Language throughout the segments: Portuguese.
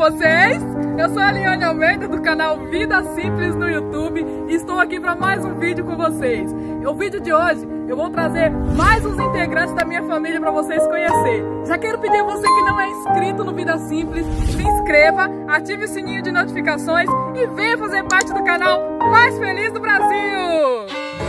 vocês? Eu sou a Liane Almeida do canal Vida Simples no YouTube e estou aqui para mais um vídeo com vocês. No vídeo de hoje eu vou trazer mais uns integrantes da minha família para vocês conhecerem. Já quero pedir a você que não é inscrito no Vida Simples, se inscreva, ative o sininho de notificações e venha fazer parte do canal mais feliz do Brasil!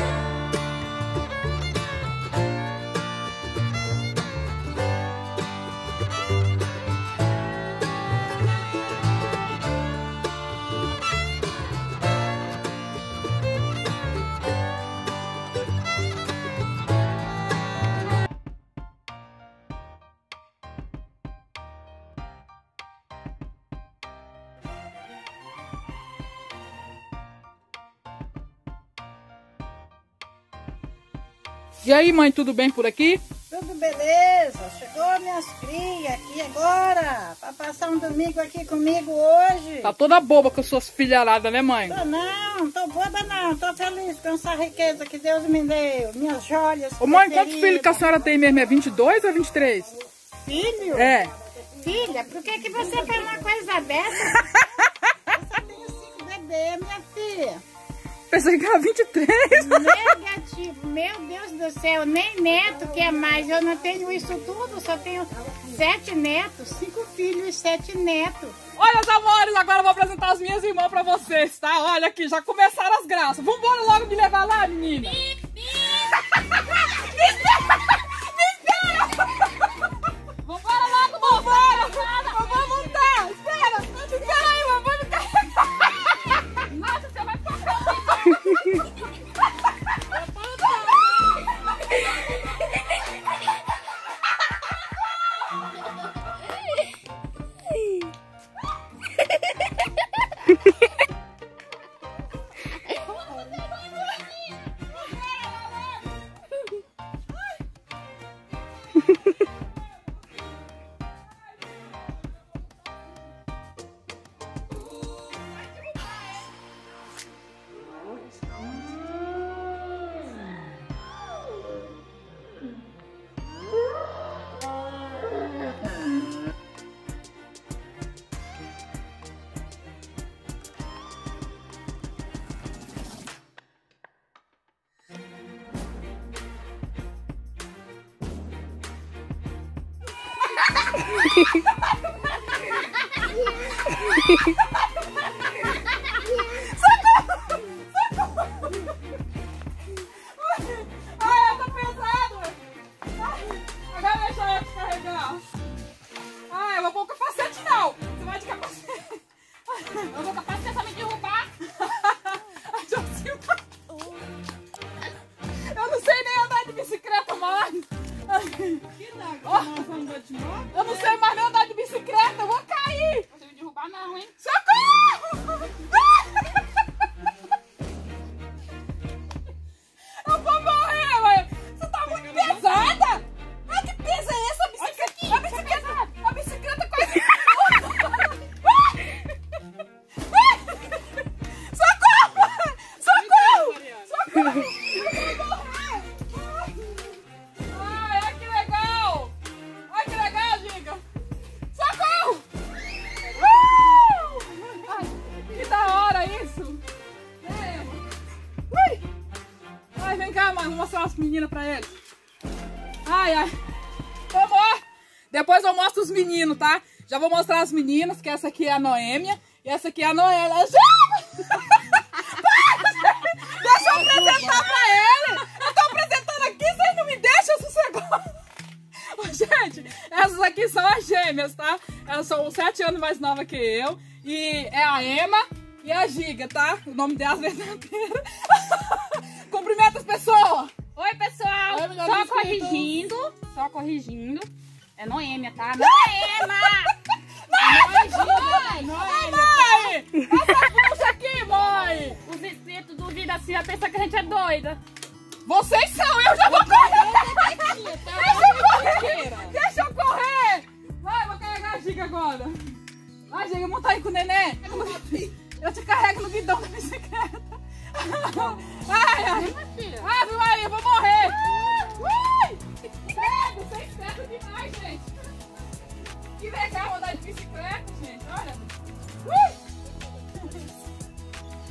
E aí, mãe, tudo bem por aqui? Tudo beleza, chegou minhas crias aqui agora, para passar um domingo aqui comigo hoje. Tá toda boba com as suas filharadas, né, mãe? Não, tô boba não, tô feliz com essa riqueza que Deus me deu, minhas joias. Ô mãe, quantos filhos que a senhora tem mesmo? É 22 ou 23? Filho? É. Filha, por que você faz uma coisa dessa? Eu só tenho 5 bebês, minha filha. Pensei que era 23. Negativo, meu Deus do céu, nem neto quer mais. Eu não tenho isso tudo, só tenho 7 netos, 5 filhos e 7 netos. Olha, os amores, agora eu vou apresentar as minhas irmãs pra vocês, tá? Olha aqui, já começaram as graças. Vambora logo me levar lá, menina. Me espera! Vambora logo, vambora! Eu vou voltar, espera! Espera aí, mãe, vou me carregar. Nossa, você vai ficar... Ai, eu tô pesado. Agora deixa eu te carregar. Ai, eu vou pôr o capacete não. Você vai de capacete. Eu vou capacete pra me derrubar. Eu não sei nem andar de bicicleta mais. Eu não sei mais nem andar de bicicleta, eu vou cair! Você me derrubar não, hein? Socorro! Eu vou morrer, mãe! Você tá muito pesada! Ai, que peso é esse? A bicicleta quase... Socorro! Socorro! Socorro! Vou mostrar as meninas pra eles. Ai, ai. Depois eu mostro os meninos, tá? Já vou mostrar as meninas, que essa aqui é a Noêmia e essa aqui é a Noélia. Deixa eu apresentar pra ele. Eu tô apresentando aqui, vocês não me deixam sossegar. Gente, essas aqui são as gêmeas, tá? Elas são 7 anos mais novas que eu. E é a Emma e a Giga, tá? O nome delas é verdadeiro. Cumprimenta as pessoas! Oi, pessoal! Só corrigindo. É Noêmia, tá? Noêmia! Mãe! Essa aqui, mãe! Os inscritos do Vida assim já pensam que a gente é doida. Vocês são! Eu já vou correr! Deixa eu correr! Deixa eu correr! Vai, vou carregar a Giga agora. Vai, Giga, monta aí com o neném. Eu te carrego no guidão da bicicleta. Ai, ai. Ave Maria, eu vou morrer. Credo, vocês credo demais, gente. Que legal andar de bicicleta, gente. Olha.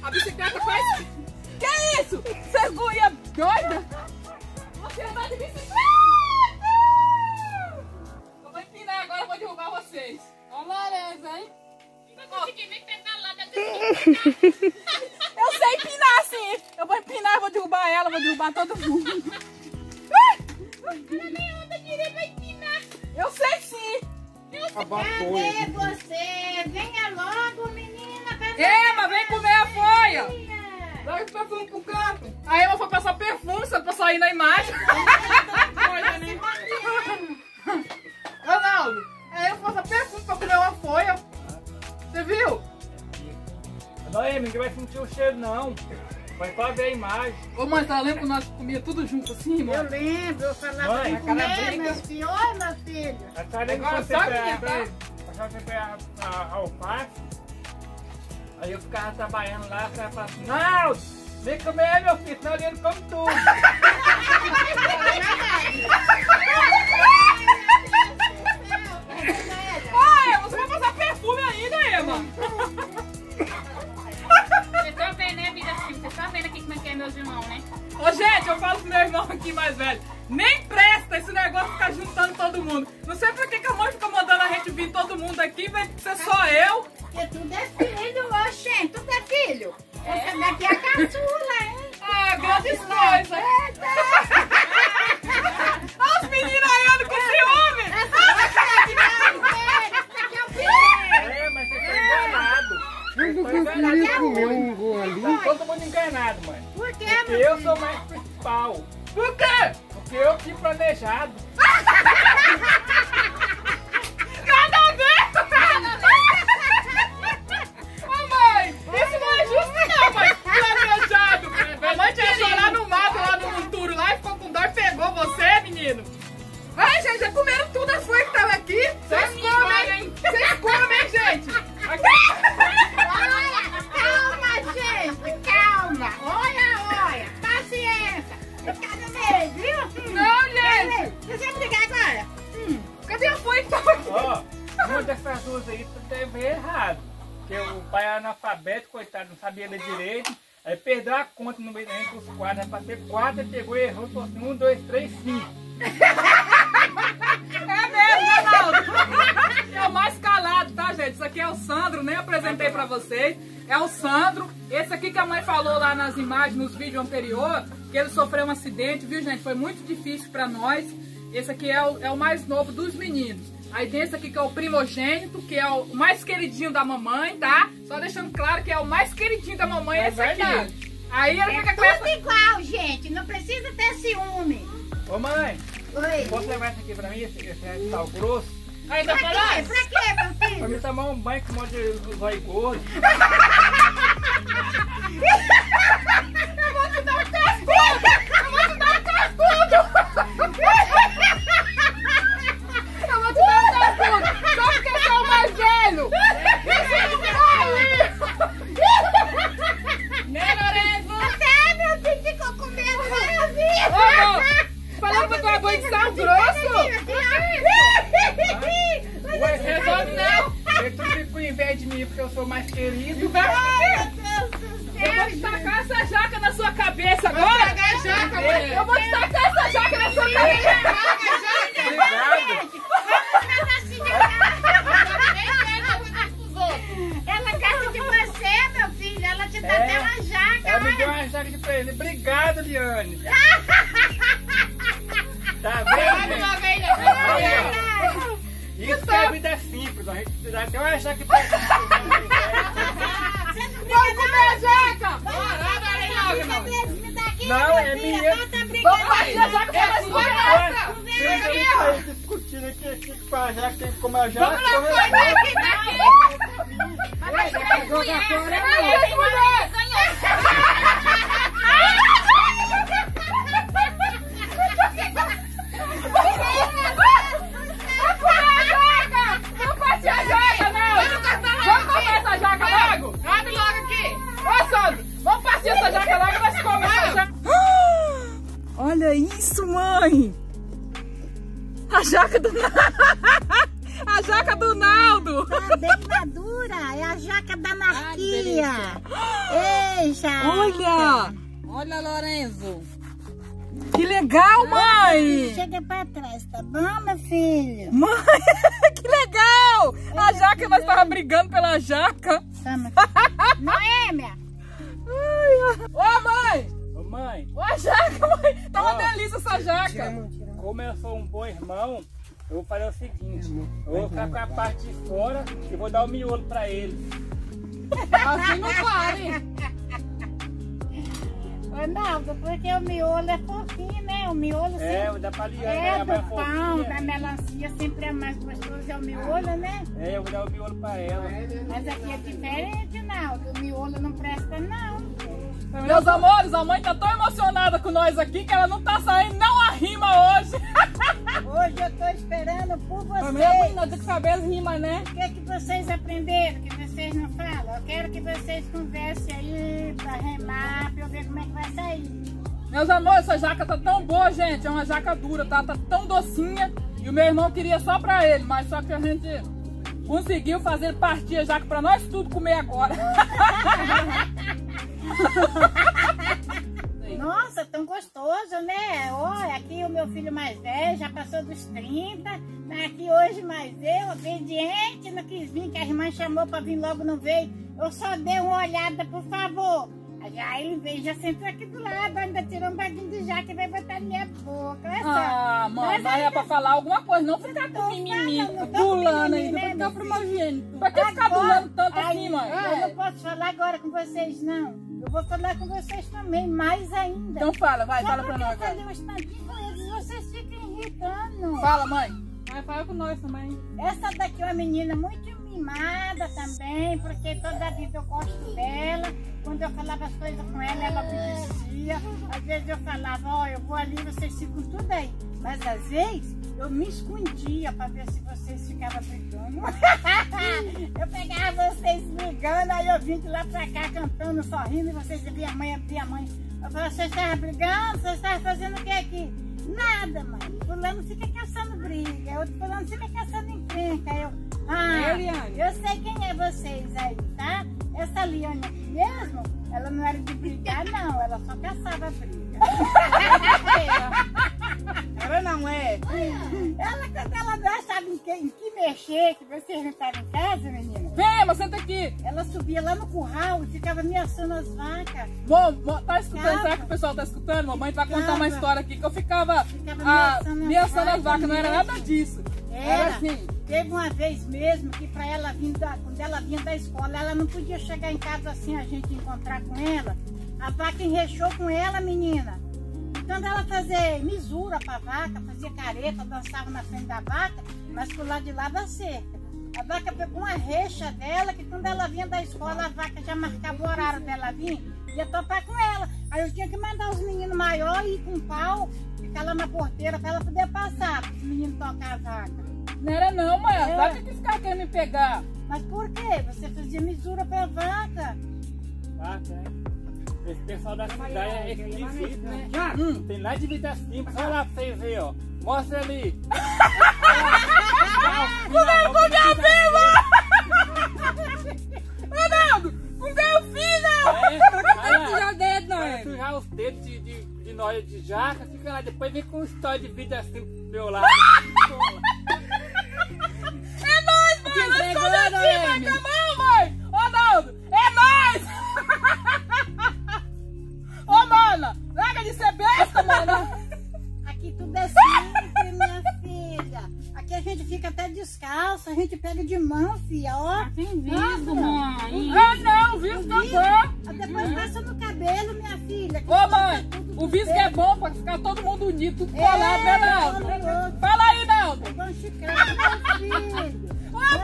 A bicicleta faz... Que isso? Você guia doida? Você anda de bicicleta! Eu vou empinar agora, eu vou derrubar vocês. Olha a Lareza, hein? Não consegui nem pedalar da bicicleta. Eu sei empinar sim. Eu vou empinar, vou derrubar ela, vou derrubar todo mundo. Ela nem anda direito, vai empinar. Eu sei sim. Cadê você? Venha logo, menina. Cadê Ema, vem comer a folha. você? Dá o perfume pro canto. A Ema foi passar perfume, só pra sair na imagem. Ronaldo, a Ema foi passar perfume pra comer uma folha. Você viu? Não, Ema, ninguém vai sentir o cheiro, não. Vai só ver a imagem. Ô mãe, tá lembra que nós comia tudo junto assim, mãe? Eu lembro, eu falava Mãe, de comer, briga. meu filho. Oi, meu filho. A senhora Agora não só você minha, a alface. Aí eu ficava trabalhando lá, a senhora falava assim, não, vem comer, meu filho, senão ele come tudo. Ai, você vai passar perfume ainda, Ema. Vocês estão vendo, né, vida assim? Vocês estão vendo aqui como é que é meus irmãos, né? Ô, gente, eu falo pro meu irmão aqui mais velho. Nem presta esse negócio de ficar juntando todo mundo. Não sei por que a mãe fica mandando a gente vir todo mundo aqui, vai ser só eu. Porque tudo é filho, oxê, tudo é filho. Essa daqui é a caçula, hein? Ah, grandes coisas. Olha os meninos aí andando com ciúme. É, mas você tá enganado. Você Comeu um gol ali. tá todo mundo enganado, mãe. Por quê, Porque meu eu filho? sou mais principal. Por quê? Porque eu tinha planejado. Nada a ver. Ô, mãe, isso não é justo não, mãe. Planejado. A mãe te achou lá no mato, lá no monturo, lá e ficou com dor e pegou você, menino. Ai, gente, já comeram tudo a folha que tava aqui. Vocês comem, vocês comem, gente. Olha, calma, gente, calma. Olha, paciência. Cada vez, viu? Não, gente. Você vai brigar agora? Cadê a folha que tava aqui? Ó, uma dessas duas aí deve ver errado. Porque o pai é analfabeto, coitado, não sabia ler direito. Aí perdeu a conta no meio da gente, os quadros. Aí pra ter 4, ele pegou e errou, falou assim, 1, 2, 3, 5. É mesmo, Ronaldo. É o mais calado, tá, gente? Isso aqui é o Sandro, nem apresentei pra vocês. É o Sandro. Esse aqui que a mãe falou lá nas imagens, nos vídeos anteriores, que ele sofreu um acidente, viu, gente? Foi muito difícil pra nós. Esse aqui é o mais novo dos meninos. Aí tem esse aqui que é o primogênito, que é o mais queridinho da mamãe, tá? Só deixando claro que é o mais queridinho da mamãe, É esse aqui. verdade. Aí ele fica com Tudo essa... igual, gente. Não precisa ter ciúme. Ô mãe, Oi. posso levar isso aqui pra mim, esse sal grosso? Ainda Pra falou? quê? Pra quê, meu Pra filho? mim tomar um banho com um monte de zóio gordo. Eu vou te dar um cascudo! Eu vou te dar um cascudo! Eu vou te dar um cascudo! Só porque eu sou o mais velho! Né, Lorenzo? Você, meu filho, ficou com medo, né, filho? Ô, falando pra tomar banho de sal grosso? Ué, Resolve não! eu fico com inveja de mim porque eu sou mais querido. Ai, meu Deus do Eu vou te céu, tacar essa jaca na sua cabeça agora! tacar a jaca, mãe. Eu vou te tacar essa jaca na sua cabeça! Obrigado. Ela gosta de você, meu filho. Ela te dá É. até uma jaca. Ela me olha. deu uma jaca de presente. Obrigado, Liane. Tá vendo, gente? Ai, Isso que é a vida simples. A gente dá até uma jaca de presente. você não Vamos briga, comer a jaca! não. Me dá aqui, Não, meu é filho. minha. Ela tá Vamos brigando partir a jaca pela sua cabeça! Vocês aí discutindo aqui com a jaca, tem que comer a jaca. Vamos lá, foi daqui, Vai jogar fora, Aí, mulher! Vamos partir a jaca, não! Vamos comer essa jaca logo! Abre logo aqui! Ô, Sandro, vamos partir essa jaca logo e nós comemos essa jaca! Olha isso, mãe! A jaca do... A jaca do Naldo! Tá bem madura. Mostra, é a jaca da anarquia. Ei, jaca. Olha, Lorenzo. Que legal, mãe. Chega pra trás, tá bom, meu filho? Mãe, que legal. A jaca, nós tava brigando pela jaca. Noêmia. Ô, mãe. Ô, mãe. Ô, a jaca, mãe. Tá uma delícia essa jaca. Como eu sou um bom irmão, eu vou fazer o seguinte. Eu vou ficar com a parte de fora e vou dar o miolo pra ele. Assim não vale. Ronaldo, porque o miolo é fofinho, né? O miolo sempre... vou dar pra Liana, É, ela do vai pão, fofinha. da melancia, sempre é mais gostoso, é o miolo, né? Eu vou dar o miolo pra ela. Mas aqui é diferente, Naldo. O miolo não presta, não. Meus amores, a mãe tá tão emocionada com nós aqui que ela não tá saindo não a rima hoje. Hoje eu tô esperando por vocês. Menina, tem que saber as rimas, né? O que é que vocês aprenderam, que vocês não falam? Eu quero que vocês conversem aí pra remar, pra eu ver como é que vai sair. Meus amores, essa jaca tá tão boa, gente. É uma jaca dura, tá? Tá tão docinha. E o meu irmão queria só pra ele, mas só que a gente conseguiu fazer partir a jaca pra nós tudo comer agora. Nossa, tão gostoso, né? Olha, aqui o meu filho mais velho já passou dos 30. Tá aqui hoje mais eu, obediente, não quis vir, que a irmã chamou pra vir logo, não veio. Eu só dei uma olhada, por favor. Já ele veio, já sentou aqui do lado, ainda tirou um baguinho de jaca e vai botar na minha boca. Olha só. Mãe, mas é pra falar alguma coisa, não ficar com mimimi, dulando ainda, pra ficar primogênito. Pra que ficar dulando tanto assim, mãe? Eu não posso falar agora com vocês, não. Eu vou falar com vocês também, mais ainda. Então fala, vai, só fala pra nós eu agora. falei um instantinho com eles, vocês ficam irritando. Fala, mãe. Vai, fala com nós também. Essa daqui é uma menina muito mimada também, porque toda a vida eu gosto dela. Quando eu falava as coisas com ela, ela obedecia. Às vezes eu falava, ó, eu vou ali, vocês ficam tudo aí. Mas às vezes eu me escondia para ver se vocês ficavam brigando. Eu pegava vocês brigando, aí eu vim de lá pra cá cantando, sorrindo, e vocês viam a mãe, abrir a mãe. Eu falava, vocês estavam brigando? Vocês estavam fazendo o que aqui? Nada, mãe. Fulano fica caçando briga, outro fulano fica caçando encrenca. Eu sei quem é vocês aí, tá? Essa Liane aqui mesmo, ela não era de brigar, não. Ela só caçava briga. Ela não é. Ela, quando ela não sabe em que mexer, que vocês não estavam em casa, menina. Vem, mas senta aqui. Ela subia lá no curral e ficava ameaçando as vacas. Tá escutando? Será que o pessoal tá escutando? Mamãe vai contar uma história aqui que eu ficava ameaçando as vacas. Não era nada disso. Era assim. Teve uma vez mesmo que para ela vir quando ela vinha da escola, ela não podia chegar em casa assim, a gente encontrar com ela. A vaca enrechou com ela, menina. E quando ela fazia misura para a vaca, fazia careta, dançava na frente da vaca, mas por lá de lá da cerca. A vaca pegou uma recha dela, que quando ela vinha da escola, a vaca já marcava o horário dela vir, ia topar com ela. Aí eu tinha que mandar os meninos maiores ir com um pau, ficar lá na porteira para ela poder passar, para os meninos tocar a vaca. Não era não, mãe. A vaca que ficava querendo me pegar. Mas por quê? Você fazia misura pra vaca. Vaca, né? Esse pessoal da cidade é esquisito, né? Não tem nada de vida simples. Olha lá pra vocês verem, ó. Mostra ali. Cuidado com minha filha! Ronaldo, com meu filho! Sujar o dedo, não é? Sujar os dedos de nós de jaca, fica lá, depois vem com história de vida assim pro meu lado. É nóis, mãe! Esconde assim, vai com a mão, mãe! Ronaldo, é nóis! Ô, mana, larga de ser besta, mana! Aqui tudo é simples, minha filha. Aqui a gente fica até descalço, a gente pega de mão, filha, ó. Tem visgo, mãe. Ah, não, o visgo é bom! Depois passa no cabelo, minha filha. Ô, mãe, o visgo é bom pra ficar todo mundo unido, tudo colado, né, Naldo? Fala aí, Naldo! Bom chiclete, meu filho.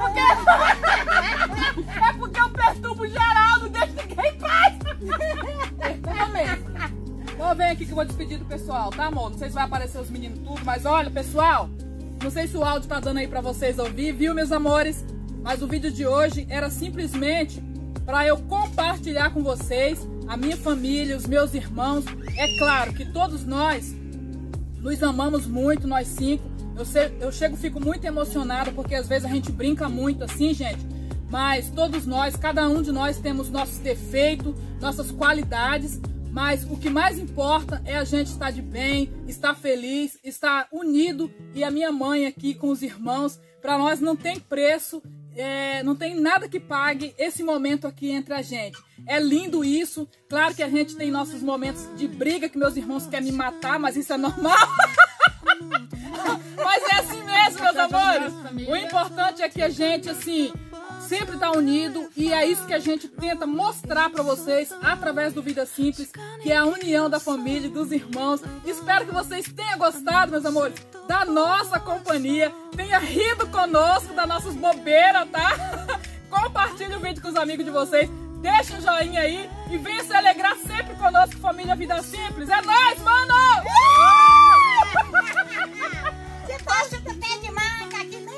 É porque eu perturbo geral, não deixo ninguém em paz! Tá mesmo. Então vem aqui que eu vou despedir do pessoal, tá, amor? Não sei se vai aparecer os meninos tudo, mas olha, pessoal, não sei se o áudio tá dando aí pra vocês ouvir, viu, meus amores? Mas o vídeo de hoje era simplesmente pra eu compartilhar com vocês, a minha família, os meus irmãos. É claro que todos nós nos amamos muito, nós 5. Eu chego, fico muito emocionada, porque às vezes a gente brinca muito assim, gente. mas todos nós, cada um de nós temos nossos defeitos, nossas qualidades, mas o que mais importa é a gente estar de bem, estar feliz, estar unido. E a minha mãe aqui com os irmãos, para nós não tem preço, não tem nada que pague esse momento aqui entre a gente. É lindo isso. Claro que a gente tem nossos momentos de briga, que meus irmãos querem me matar, mas isso é normal. Mas é assim mesmo, meus amores. O importante é que a gente, assim, sempre tá unido, e é isso que a gente tenta mostrar para vocês através do Vida Simples, que é a união da família, dos irmãos. Espero que vocês tenham gostado, meus amores, da nossa companhia, tenha rido conosco das nossas bobeiras, tá? Compartilhe o vídeo com os amigos de vocês, deixa um joinha aí e venha se alegrar sempre conosco, família Vida Simples. É nóis, mano! Você gosta do pé de manga aqui, né?